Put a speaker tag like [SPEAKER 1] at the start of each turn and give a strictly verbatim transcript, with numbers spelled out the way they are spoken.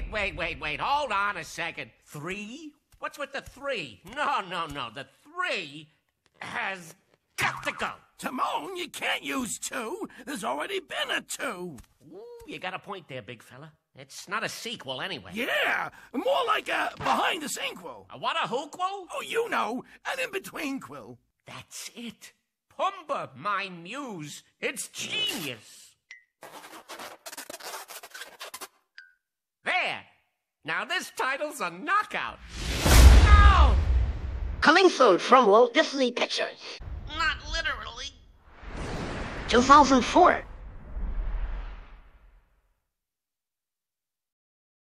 [SPEAKER 1] wait, wait, wait, wait. Hold on a second. Three? What's with the three? No, no, no. The three has got to go.
[SPEAKER 2] Timon, you can't use two. There's already been a two.
[SPEAKER 1] Ooh, you got a point there, big fella. It's not a sequel anyway.
[SPEAKER 2] Yeah, more like a behind-the-sequel.
[SPEAKER 1] A what, a hookquel?
[SPEAKER 2] Oh, you know, an in-between-quill.
[SPEAKER 1] That's it. Pumbaa, my muse. It's genius. There. Now this title's a knockout. No!
[SPEAKER 3] Coming soon from Walt Disney Pictures.
[SPEAKER 1] Not literally.
[SPEAKER 3] two thousand four.